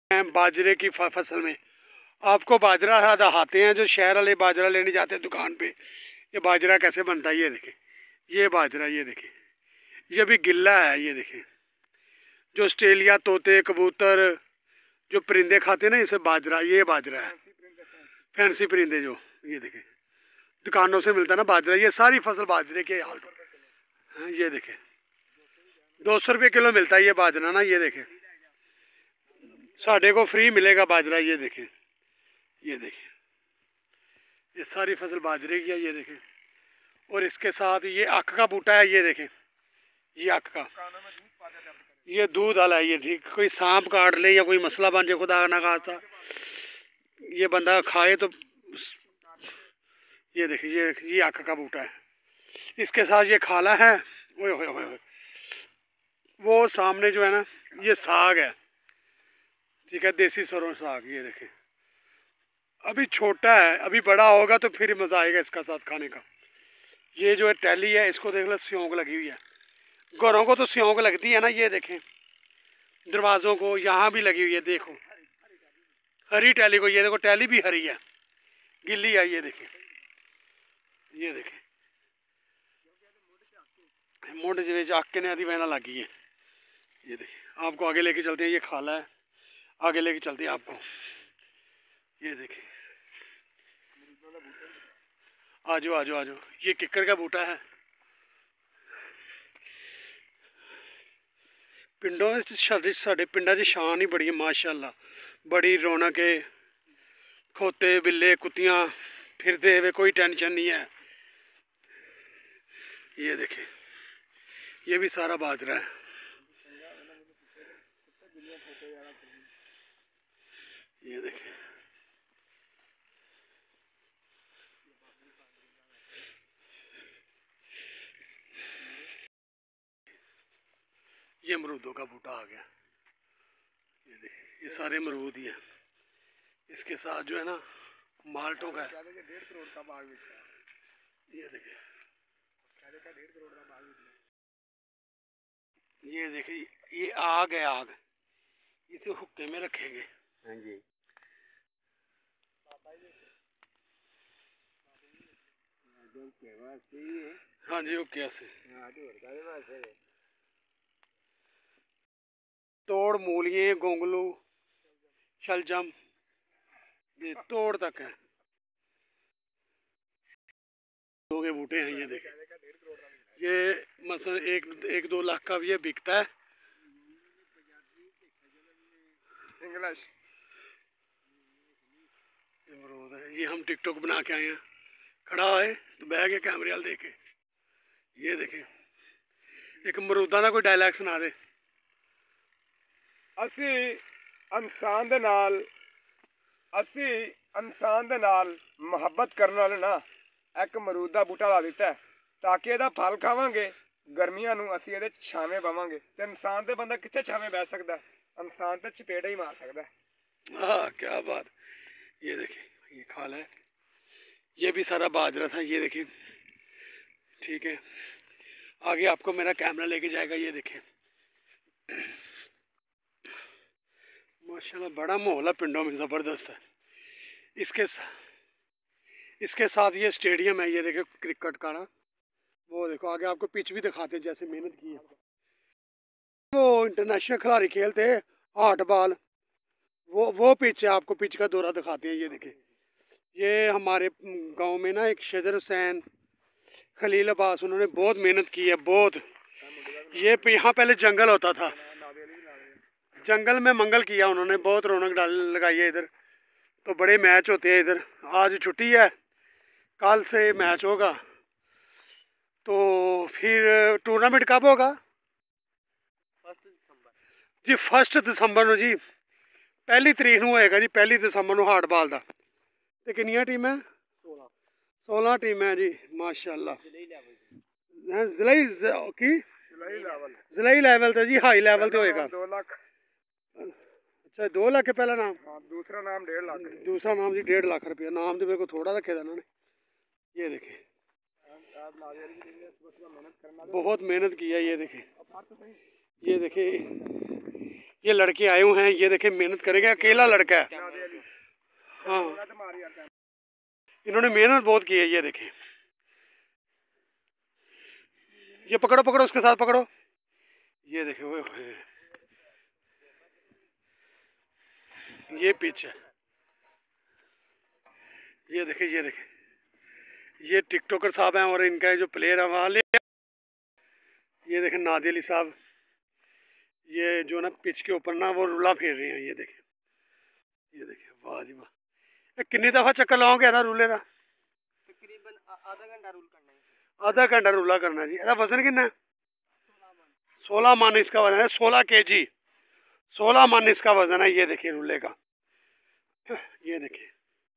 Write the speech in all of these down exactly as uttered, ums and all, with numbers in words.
बाजरे की फसल में आपको बाजरा दिखाते हैं। जो शहर वाले बाजरा लेने जाते हैं दुकान पे, ये बाजरा कैसे बनता है ये देखें। ये बाजरा ये देखें, ये भी गिल्ला है। ये देखें, जो ऑस्ट्रेलिया तोते कबूतर जो परिंदे खाते हैं ना, इसे बाजरा, ये बाजरा है। फैंसी परिंदे जो, ये देखें दुकानों से मिलता है ना बाजरा। ये सारी फसल बाजरे के हाल है। ये देखें दो सौ रुपये किलो मिलता है ये बाजरा ना। ये देखें साढ़े को फ्री मिलेगा बाजरा। ये देखें, ये देखें ये सारी फसल बाजरे की है। ये देखें, और इसके साथ ये अख का बूटा है। ये देखें, ये अख का, ये दूध वाला है। ये ठीक, कोई सांप काट ले या कोई मसला बन जाए खुदा ना खास्ता, ये बंदा खाए तो। ये देखिए, ये ये अख का बूटा है। इसके साथ ये खाला है। ओए ओए ओए ओए, वो सामने जो है ना, ये साग है। ठीक है, देसी सरों साग। ये देखें अभी छोटा है, अभी बड़ा होगा तो फिर मज़ा आएगा इसका साथ खाने का। ये जो है टैली है, इसको देख लो स्योंक लगी हुई है। घरों को तो स्योंक लगती है ना। ये देखें दरवाज़ों को यहाँ भी लगी हुई है। देखो हरी टैली को, ये देखो टैली भी हरी है, गिल्ली है। ये देखें, ये देखें मुंड जिन्हें आके ने आदि बहना लगी है। ये देखें, आपको आगे लेके चलते हैं। ये खाला है, आगे लेके चलते हैं आपको। ये देखें, आजो आजो आजो, ये किक्कर का बूटा है। पिंडों साढ़े साढ़े पिंडा च शान ही बड़ी है माशाअल्लाह। बड़ी रौनक है, खोते बिल्ले कुत्तियाँ फिरते हुए, कोई टेंशन नहीं है। ये देखें, ये भी सारा बाजरा है। ये देखें, ये अमरूदों का बूटा आ गया। ये देखिए, ये सारे अमरूद ही हैं। इसके साथ जो है ना माल्टों का है। डेढ़ करोड़ का बाग। ये देखिए, डेढ़ करोड़ का बाग। ये देखिए, ये आग है, आग। इसे हुक्के में रखेंगे। हाँ जी, हाँ जी, हुक्के से। तोड़ मूलिये गोंगलू शलजम, ये तोड़ तक है। दो के बूटे हैं। ये देखें, ये मसलन एक एक दो लाख का भी ये बिकता है। इंग्लिश अमरूद है। ये हम टिकटॉक बना के आए हैं। खड़ा है तो बह के कैमरे वाल देखे। ये देखें, एक अमरूदा का कोई डायलॉग सुना दे। असी इंसान दे नाल असी इंसान दे नाल मुहब्बत करने वाले ना एक अमरूद दा बूटा ला दिता है, ताकि ਇਹਦਾ फल खावांगे गर्मियां नूं असी ਇਹਦੇ छावे बवांगे। ते इंसान ते बंदा कित्थे छावे बह सकदा है? इंसान ते चपेड़ा ही मार सकदा है। हाँ, क्या बात। ये देखिए, ये खाल है। ये भी सारा बाजरा था। ये देखिए, ठीक है, आगे आपको मेरा कैमरा लेके जाएगा। ये देखें माशाल्लाह बड़ा माहौल है पिंडों में, ज़बरदस्त है। इसके इसके साथ ये स्टेडियम है। ये देखें क्रिकेट का ना, वो देखो आगे आपको पिच भी दिखाते हैं जैसे मेहनत की है। वो इंटरनेशनल खिलाड़ी खेलते हैं हाट बॉल, वो वो पिच है। आपको पिच का दौरा दिखाते हैं। ये देखें, ये हमारे गांव में ना एक शजर हुसैन खलील अब्बास, उन्होंने बहुत मेहनत की है, बहुत। ये यहाँ पहले जंगल होता था, जंगल में मंगल किया उन्होंने, बहुत रौनक डाल लगाई है इधर। तो बड़े मैच होते हैं इधर। आज छुट्टी है, कल से मैच होगा। तो फिर टूर्नामेंट कब होगा? जी फर्स्ट दिसंबर नूं जी, पहली तरीक नूं होएगा जी, पहली दिसंबर नूं हाट बाल दा। ते कितनियां टीमां? सोलह सोलह टीमां जी माशाअल्लाह। जिले की जिले लेवल ते जी, हाई लेवल ते होएगा। दो लाख अच्छा, दो लाख पहला नाम। हाँ, दूसरा नाम डेढ़ लाख। दूसरा नाम जी डेढ़ लाख रुपया। नाम तो मेरे को थोड़ा रखे था इन्होंने। ये देखें, बहुत मेहनत की है। ये देखें, ये देखें, ये लड़के आए हुए हैं, ये देखें मेहनत करेंगे, अकेला लड़का है। हाँ, इन्होंने मेहनत बहुत की है। ये देखें, ये पकड़ो पकड़ो, उसके साथ पकड़ो। ये देखें, वो ये पिच है। ये देखें, ये देखें, ये टिकटॉकर साहब हैं और इनका जो प्लेयर है वहाँ ले। ये देखें नादिया अली साहब, ये जो ना पिच के ऊपर ना वो रुला फेर रहे हैं। ये देखें, ये देखें, वाह जी वाह। कितनी दफ़ा चक्कर लगाओगे ना रूले का? तकरीबन आधा घंटा रूल करना है। आधा घंटा रूला करना जी। ਇਹਦਾ वजन कितना है? सोलह मन इसका वजन है, सोलह के जी, सोलह मन इसका वजन है। ये देखिए रूले का, ये देखिए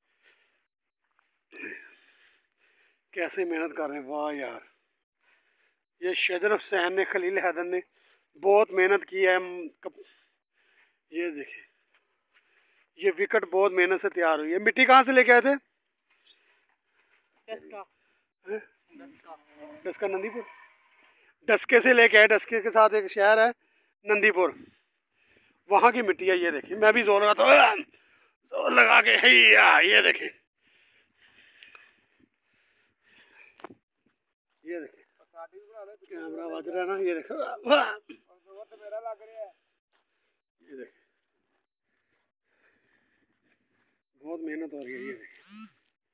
कैसे मेहनत कर रहे हैं। वाह यार, ये शजर हुसैन ने, खलील हैदर ने बहुत मेहनत की है। ये देखिए, ये विकेट बहुत मेहनत से तैयार हुई है। मिट्टी कहाँ से लेके आए थे? डस्का, डस्का, डस्का नंदीपुर, डस्के से लेके आए। डस्के के साथ एक शहर है नंदीपुर, वहाँ की मिट्टी है। ये देखिए, मैं भी जोर लगाता हूँ, जोर लगा के हैया। ये देखिए, ये देखिए कैमरा बज रहा है ना। ये देखो, ये देखिए बहुत मेहनत हो रही है। ये देखिए,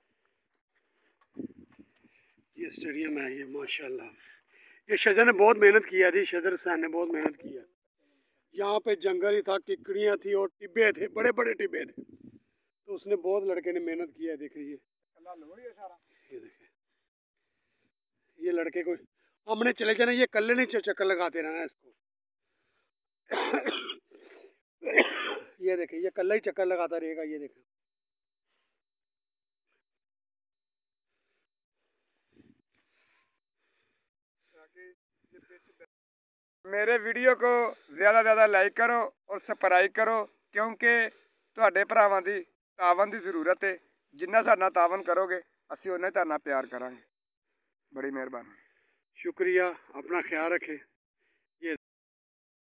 ये स्टेडियम है ये, माशाल्लाह। ये शजर ने बहुत मेहनत किया थी, शजर हुसैन ने बहुत मेहनत किया। यहाँ पे जंगल ही था, किकड़ियाँ थी और टिब्बे थे, बड़े बड़े टिब्बे थे, तो उसने बहुत लड़के ने मेहनत किया है। देखिए, ये देखिए, ये लड़के को हमने चले जाना, ये कल्ले नहीं चक्कर लगाते रहना इसको। ये देखिए, ये कल्ला ही चक्कर लगाता रहेगा। ये देखिए, मेरे वीडियो को ज़्यादा ज़्यादा लाइक करो और सब्सक्राइब करो, क्योंकि ਤੁਹਾਡੇ ਭਰਾਵਾਂ ਦੀ ਤਾਵਨ ਦੀ ਜ਼ਰੂਰਤ ਹੈ। जिन्ना साडा तावन करोगे ਅਸੀਂ ਉਹਨਾਂ ਹੀ ਤੁਹਾਡਾ प्यार करांगे। बड़ी मेहरबानी, शुक्रिया, अपना ख्याल रखें।